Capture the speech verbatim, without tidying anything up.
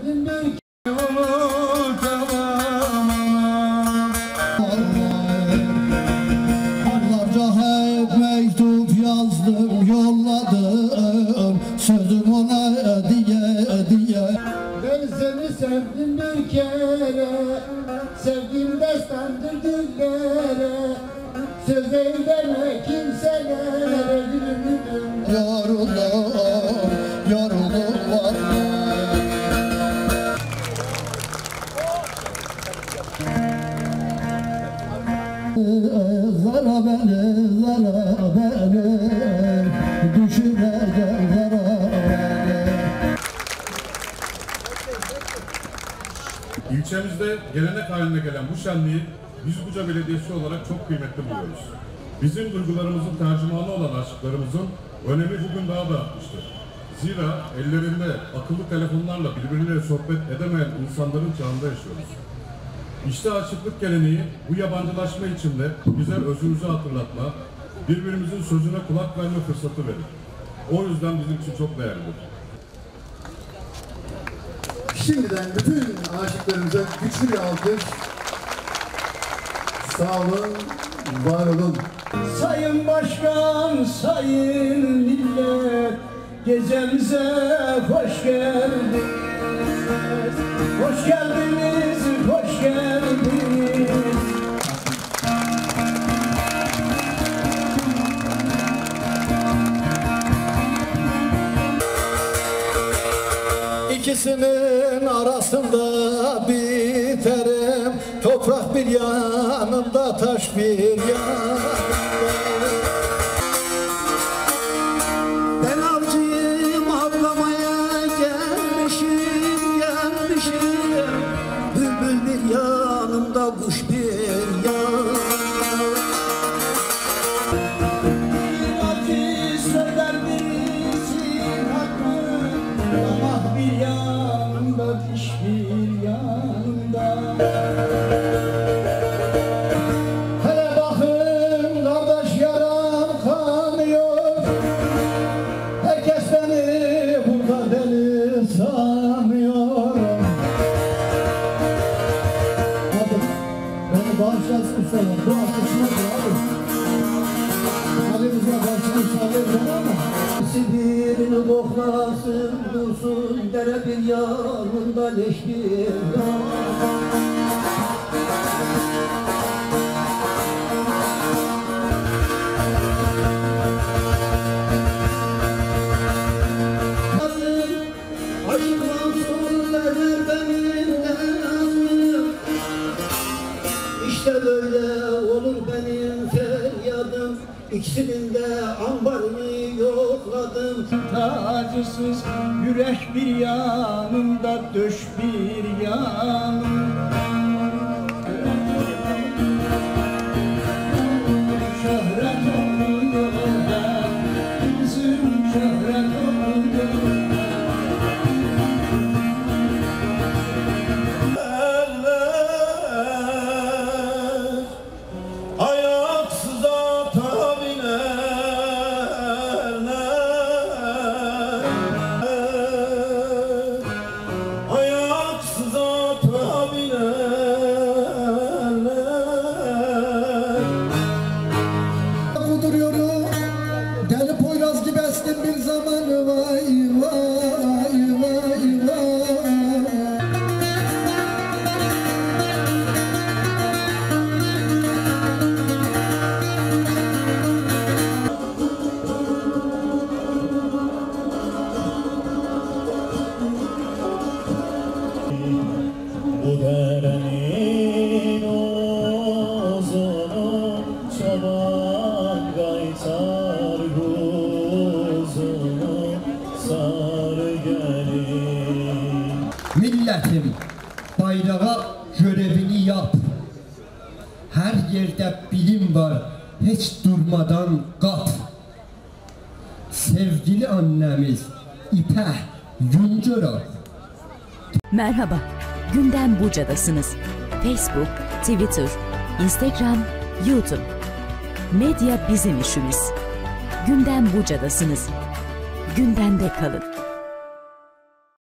sevdim bir Onlarca hep mektup yazdım, yolladım, sözüm ona diye diye. Ben seni sevdim bir kere, sevdiğim destandır dillere, söz eyleme kimselere gülüm. Yoruldum, yoruldum var. Zara beni, zara beni, düşürecek zara beni. İlçemizde gelenek haline gelen bu şenliği biz Buca Belediyesi olarak çok kıymetli buluyoruz. Bizim duygularımızın tercümanı olan aşıklarımızın önemi bugün daha da artmıştır. Zira ellerinde akıllı telefonlarla birbirleriyle sohbet edemeyen insanların çağında yaşıyoruz. İşte aşıklık geleneği bu yabancılaşma içinde bize özümüzü hatırlatma, birbirimizin sözüne kulak verme fırsatı verir. O yüzden bizim için çok değerlidir. Şimdiden bütün aşıklarımıza güçlü bir alkış. Sağ olun, var olun. Sayın Başkan, sayın millet, gecemize hoş geldiniz. Hoş geldiniz, hoş geldiniz. İkisinin arasında biterim, toprak bir yanımda, taş bir yanımda. Ben avcıyım, avlamaya gelmişim, gelmişim. Bülbül bir yanımda, kuş bir yanımda. Acı söyler birisi hakkı, ama bir yanımda, diş bir yanımda. Hele bakın kardeş, yaram kanıyor. Herkes beni burada deli sanıyor. Hadi beni bağışlasın sana, bu arkasına abi. Halimize karşı müsaade ama birini koklasın, dursun dere bir yanında, leş bir yanında. Aşkım sonları benimle, İşte böyle olur benim feryadım. İkisinin de ambarını yokladım. Tacısız yürek bir yanımda, döş bir yanımda. Şöhret oluyor da, bizim şöhret oluyor. Deli Poyraz gibi estim bir zaman, vay vay vay vay. Bu derenin uzunu çoban gaytar guzunu sarı gelin. Milletim, bayrağa görevini yap. Her yerde bilim var, hiç durmadan kap. Sevgili annemiz İpek Yuncura. Merhaba, Gündem Buca'dasınız. Facebook, Twitter, Instagram, YouTube. Medya bizim işimiz. Gündem Buca'dasınız. Gündemde kalın.